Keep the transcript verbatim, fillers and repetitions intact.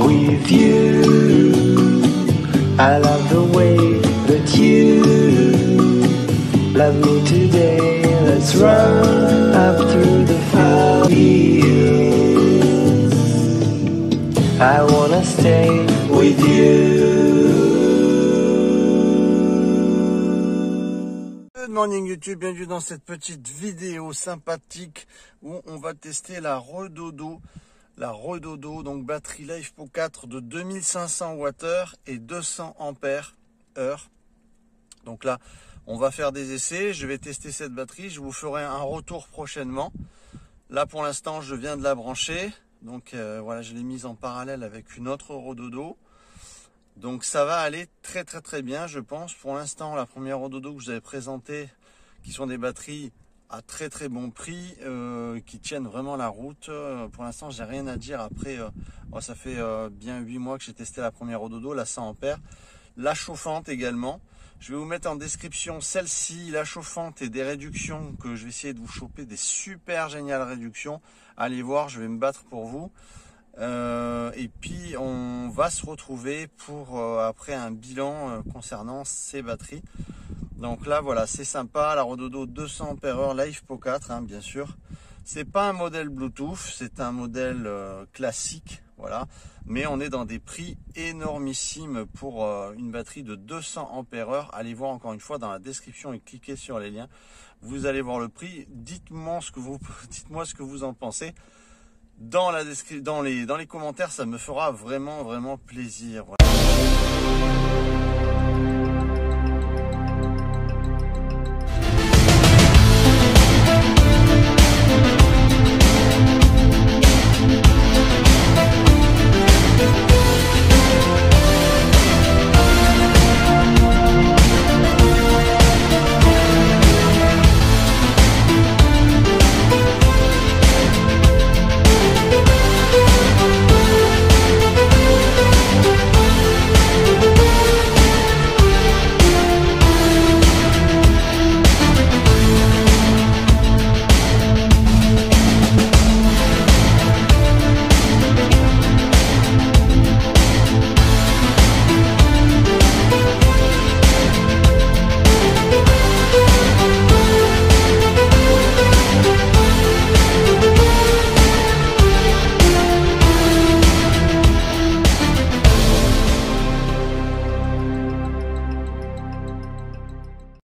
with you. I love the way that you love me today. Let's run up through the fields. I wanna stay with you. Good morning YouTube, bienvenue dans cette petite vidéo sympathique où on va tester la Redodo. La Redodo, donc batterie LiFePO quatre de deux mille cinq cents watts et deux cents ampères heure. Donc là, on va faire des essais, je vais tester cette batterie, je vous ferai un retour prochainement. Là pour l'instant, je viens de la brancher, donc euh, voilà, je l'ai mise en parallèle avec une autre Redodo. Donc ça va aller très très très bien, je pense. Pour l'instant, la première Redodo que je vous avais présentée, qui sont des batteries à très très bon prix, euh, qui tiennent vraiment la route. Euh, pour l'instant, j'ai rien à dire. Après, euh, bon, ça fait euh, bien huit mois que j'ai testé la première Redodo, la cent ampères. La chauffante également. Je vais vous mettre en description celle-ci, la chauffante, et des réductions que je vais essayer de vous choper, des super géniales réductions. Allez voir, je vais me battre pour vous. Euh, et puis on va se retrouver pour euh, après un bilan euh, concernant ces batteries. Donc là voilà, c'est sympa, la Redodo deux cents ampères heure LiFePO quatre, hein, bien sûr. C'est pas un modèle Bluetooth, c'est un modèle euh, classique, voilà. Mais on est dans des prix énormissimes pour euh, une batterie de deux cents ampères heure. Allez voir encore une fois dans la description et cliquez sur les liens. Vous allez voir le prix. Dites-moi ce que vous, dites-moi ce que vous en pensez. Dans, la description, dans, les, dans les commentaires, ça me fera vraiment, vraiment plaisir. Voilà.